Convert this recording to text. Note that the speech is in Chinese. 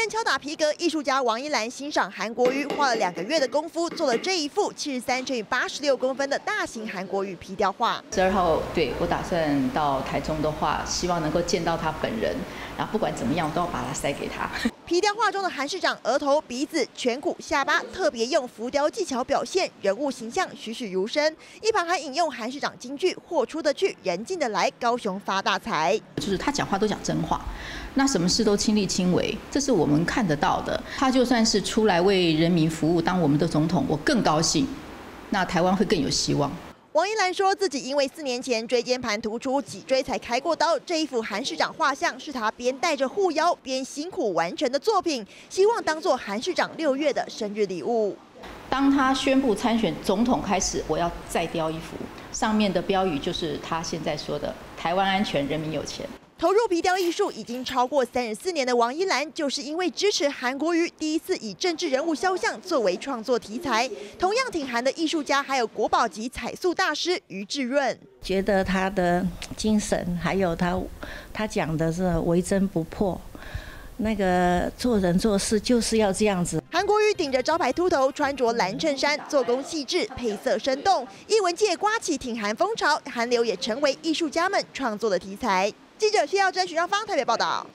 天敲打皮革，艺术家王一兰欣赏韩国瑜，花了2个月的功夫，做了这一幅73×86公分的大型韩国瑜皮雕画。 12号，对我打算到台中的话，希望能够见到他本人，然后不管怎么样，都要把它塞给他。 皮雕画中的韩市长额头、鼻子、颧骨、下巴，特别用浮雕技巧表现，人物形象栩栩如生。一旁还引用韩市长金句：“货出得去，人进得来，高雄发大财。” 就是他讲话都讲真话，那什么事都亲力亲为，这是我们看得到的。他就算是出来为人民服务，当我们的总统，我更高兴。那台湾会更有希望。 王一兰说自己因为4年前椎间盘突出，脊椎才开过刀。这一幅韩市长画像是他边带着护腰边辛苦完成的作品，希望当作韩市长6月的生日礼物。 当他宣布参选总统开始，我要再雕一幅，上面的标语就是他现在说的“台湾安全，人民有钱”。 投入皮雕艺术已经超过34年的王一兰，就是因为支持韩国瑜，第一次以政治人物肖像作为创作题材。同样挺韩的艺术家还有国宝级彩塑大师于志润， 觉得他的精神还有他讲的是为真不破。那个做人做事就是要这样子。 韩国瑜顶着招牌秃头，穿着蓝衬衫，做工细致，配色生动。艺文界刮起挺韩风潮，韩流也成为艺术家们创作的题材。记者谢耀珍、许让芳台北报道。